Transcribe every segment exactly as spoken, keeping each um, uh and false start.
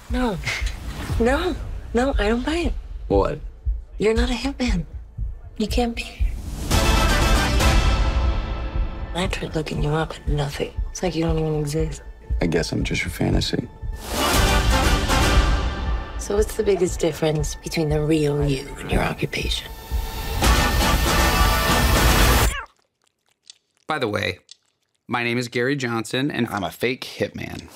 No. No. No, I don't buy it. What? You're not a hitman. You can't be. I tried looking you up, and nothing. It's like you don't even exist. I guess I'm just your fantasy. So what's the biggest difference between the real you and your occupation? By the way, my name is Gary Johnson, and I'm a fake hitman.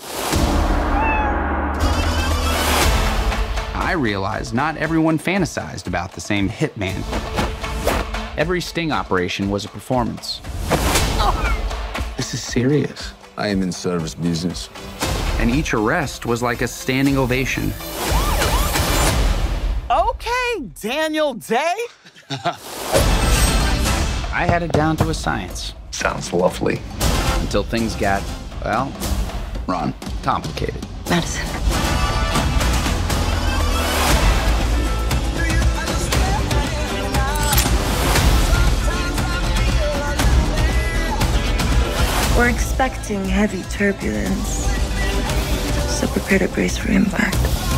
I realized not everyone fantasized about the same hitman. Every sting operation was a performance. This is serious. I am in service business. And each arrest was like a standing ovation. Okay, Daniel Day. I had it down to a science. Sounds lovely. Until things got, well, Ron. complicated. Madison. We're expecting heavy turbulence, so prepare to brace for impact.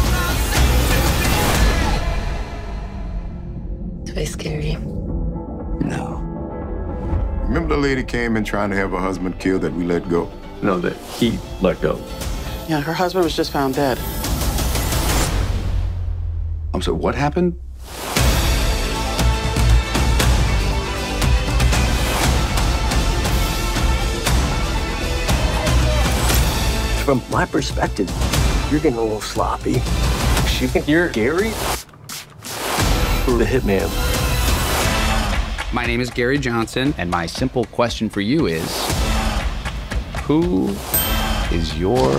Do I scare you? No. Remember the lady came in trying to have her husband killed that we let go? No, that he let go. Yeah, her husband was just found dead. I'm sorry, what happened? From my perspective, you're getting a little sloppy. You think you're Gary? Or the hitman? My name is Gary Johnson, and my simple question for you is, who is your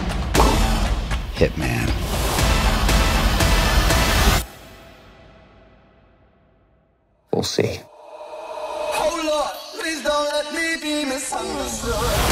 hitman? We'll see. Oh Lord, please don't let me be misunderstood.